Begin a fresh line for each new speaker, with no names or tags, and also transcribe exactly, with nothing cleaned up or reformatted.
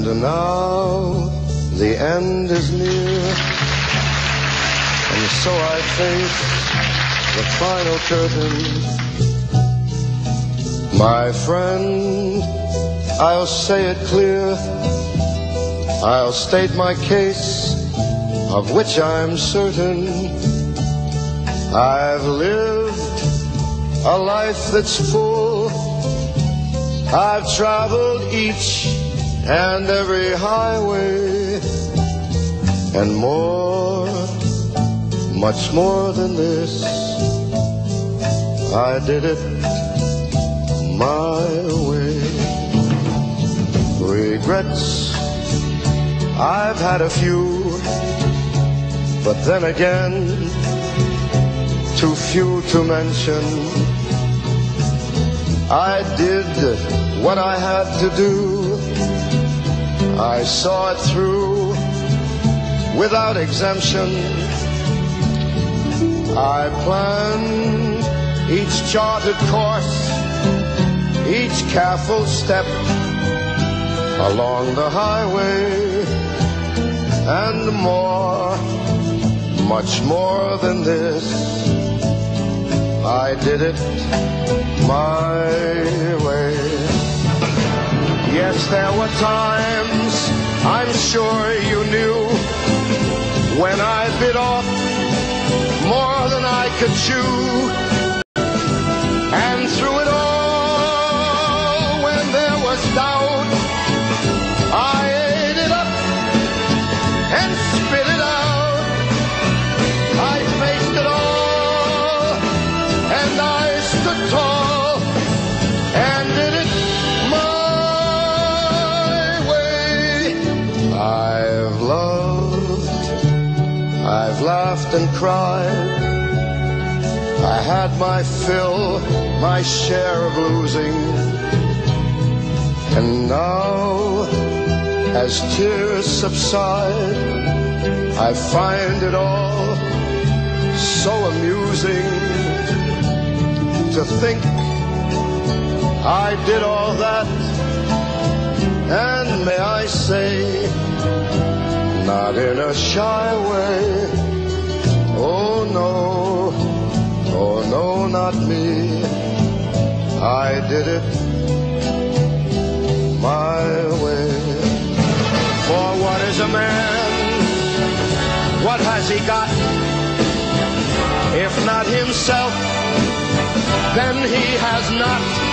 And now the end is near, and so I face the final curtain. My friend, I'll say it clear, I'll state my case, of which I'm certain. I've lived a life that's full, I've traveled each and every highway, and more, much more than this, I did it my way. Regrets, I've had a few, but then again, too few to mention. I did what I had to do, I saw it through without exemption. I planned each charted course, each careful step along the highway, and more, much more than this, I did it my way. Yes, there were times, I'm sure you knew, when I bit off more than I could chew. And through it all, when there was doubt, I ate it up and spit it out. I faced it all, and I stood tall, and did it my way. I've loved, I've laughed and cried, I had my fill, my share of losing. And now, as tears subside, I find it all so amusing to think I did all that, and may I say, not in a shy way. Oh no, oh no, not me, I did it my way. For what is a man? What has he got? If not himself, then he has not